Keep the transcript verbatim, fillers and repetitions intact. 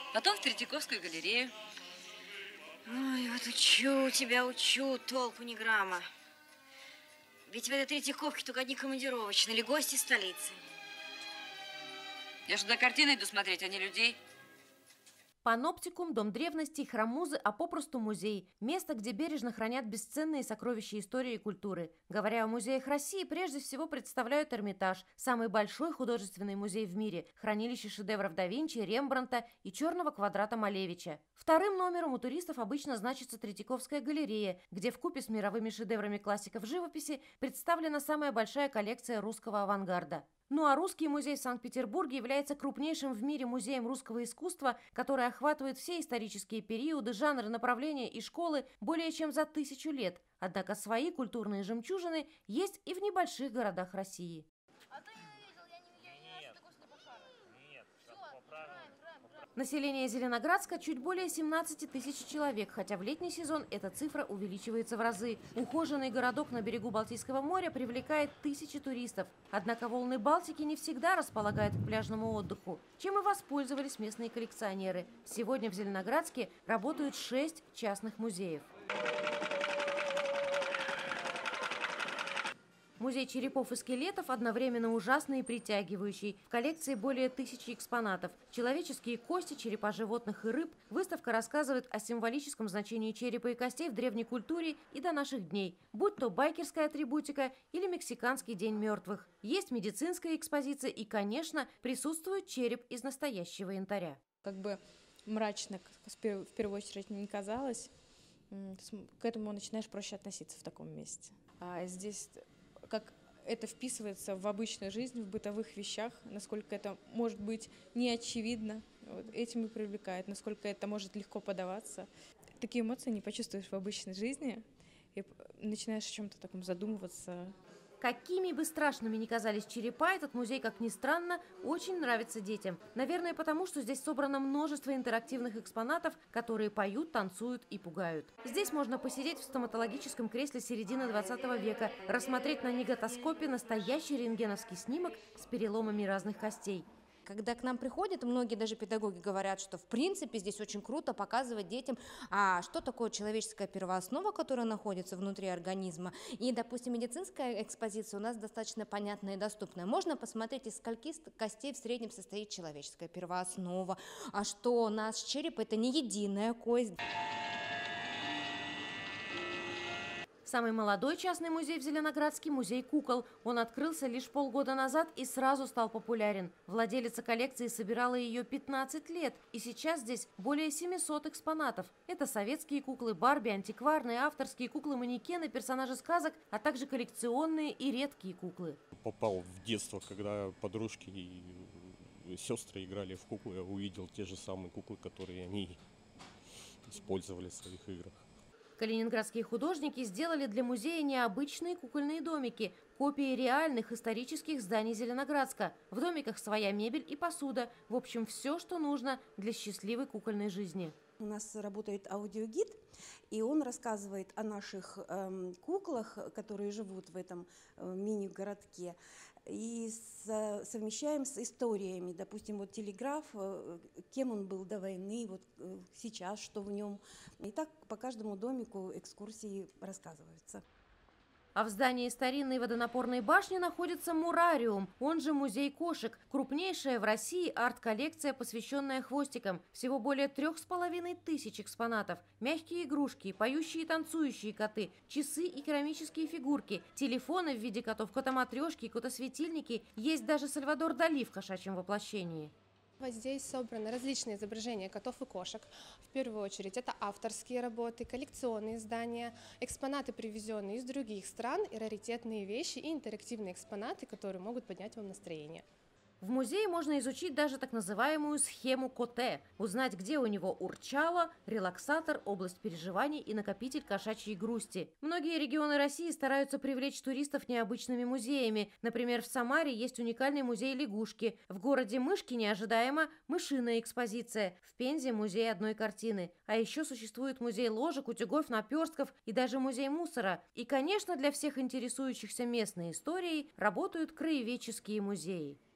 Потом в Третьяковскую галерею. Ой, вот учу тебя, учу, толку ни грамма. Ведь в этой Третьяковке только одни командировочные или гости столицы. Я же туда картины иду смотреть, а не людей. Паноптикум, дом древностей, храм Музы, а попросту музей. Место, где бережно хранят бесценные сокровища истории и культуры. Говоря о музеях России, прежде всего представляют Эрмитаж, самый большой художественный музей в мире, хранилище шедевров да Винчи, Рембрандта и черного квадрата Малевича. Вторым номером у туристов обычно значится Третьяковская галерея, где вкупе с мировыми шедеврами классиков живописи представлена самая большая коллекция русского авангарда. Ну а Русский музей в Санкт-Петербурге является крупнейшим в мире музеем русского искусства, который охватывает все исторические периоды, жанры, направления и школы более чем за тысячу лет. Однако свои культурные жемчужины есть и в небольших городах России. А ты не видел, я не видел, я не раз такой Слепошана. Нет, Все, по правилам. играем, играем, играем. Население Зеленоградска чуть более семнадцати тысяч человек, хотя в летний сезон эта цифра увеличивается в разы. Ухоженный городок на берегу Балтийского моря привлекает тысячи туристов. Однако волны Балтики не всегда располагают к пляжному отдыху, чем и воспользовались местные коллекционеры. Сегодня в Зеленоградске работают шесть частных музеев. Музей черепов и скелетов одновременно ужасный и притягивающий. В коллекции более тысячи экспонатов. Человеческие кости, черепа животных и рыб. Выставка рассказывает о символическом значении черепа и костей в древней культуре и до наших дней. Будь то байкерская атрибутика или мексиканский день мертвых. Есть медицинская экспозиция и, конечно, присутствует череп из настоящего янтаря. Как бы мрачно, в первую очередь, не казалось, к этому начинаешь проще относиться в таком месте. А здесь... как это вписывается в обычную жизнь, в бытовых вещах, насколько это может быть не очевидно, вот, этим и привлекает, насколько это может легко подаваться. Такие эмоции не почувствуешь в обычной жизни, и начинаешь о чем-то таком задумываться. Какими бы страшными ни казались черепа, этот музей, как ни странно, очень нравится детям. Наверное, потому что здесь собрано множество интерактивных экспонатов, которые поют, танцуют и пугают. Здесь можно посидеть в стоматологическом кресле середины двадцатого века, рассмотреть на негатоскопе настоящий рентгеновский снимок с переломами разных костей. Когда к нам приходят, многие даже педагоги говорят, что в принципе здесь очень круто показывать детям, а что такое человеческая первооснова, которая находится внутри организма. И, допустим, медицинская экспозиция у нас достаточно понятная и доступная. Можно посмотреть, из скольки костей в среднем состоит человеческая первооснова, а что наш череп – это не единая кость. Самый молодой частный музей в Зеленоградске – музей кукол. Он открылся лишь полгода назад и сразу стал популярен. Владелица коллекции собирала ее пятнадцать лет, и сейчас здесь более семисот экспонатов. Это советские куклы, Барби, антикварные, авторские куклы-манекены, персонажи сказок, а также коллекционные и редкие куклы. Попал в детство, когда подружки и сестры играли в куклы, я увидел те же самые куклы, которые они использовали в своих играх. Калининградские художники сделали для музея необычные кукольные домики, копии реальных исторических зданий Зеленоградска. В домиках своя мебель и посуда. В общем, все, что нужно для счастливой кукольной жизни. У нас работает аудиогид, и он рассказывает о наших э, куклах, которые живут в этом э, мини-городке, и с, совмещаем с историями. Допустим, вот телеграф, э, кем он был до войны, вот э, сейчас, что в нем. И так по каждому домику экскурсии рассказываются. А в здании старинной водонапорной башни находится Мурариум, он же музей кошек. Крупнейшая в России арт-коллекция, посвященная хвостикам. Всего более трех с половиной тысяч экспонатов. Мягкие игрушки, поющие и танцующие коты, часы и керамические фигурки, телефоны в виде котов, котоматрешки, котосветильники. Есть даже Сальвадор Дали в кошачьем воплощении. Вот здесь собраны различные изображения котов и кошек. В первую очередь это авторские работы, коллекционные издания, экспонаты, привезенные из других стран, и раритетные вещи, и интерактивные экспонаты, которые могут поднять вам настроение. В музее можно изучить даже так называемую схему Коте, узнать, где у него урчало, релаксатор, область переживаний и накопитель кошачьей грусти. Многие регионы России стараются привлечь туристов необычными музеями. Например, в Самаре есть уникальный музей лягушки. В городе Мышкине ожидаемо мышиная экспозиция. В Пензе музей одной картины. А еще существует музей ложек, утюгов, наперстков и даже музей мусора. И, конечно, для всех интересующихся местной историей работают краеведческие музеи.